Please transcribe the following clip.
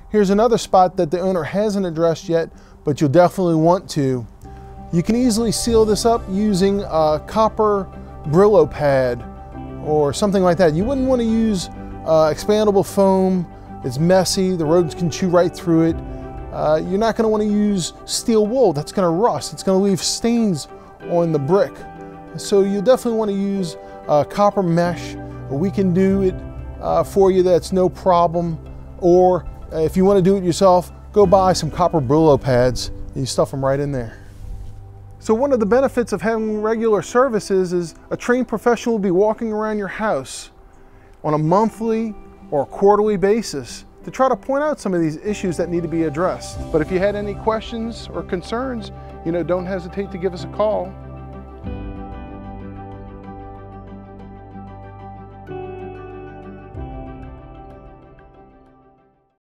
Here's another spot that the owner hasn't addressed yet, but you'll definitely want to. You can easily seal this up using a copper Brillo pad or something like that. You wouldn't want to use expandable foam. It's messy, the rodents can chew right through it. You're not going to want to use steel wool. That's going to rust. It's going to leave stains on the brick. So you definitely want to use copper mesh. We can do it for you, that's no problem. Or if you want to do it yourself, go buy some copper Brillo pads and you stuff them right in there. So one of the benefits of having regular services is a trained professional will be walking around your house on a monthly or quarterly basis to try to point out some of these issues that need to be addressed. But if you had any questions or concerns, don't hesitate to give us a call.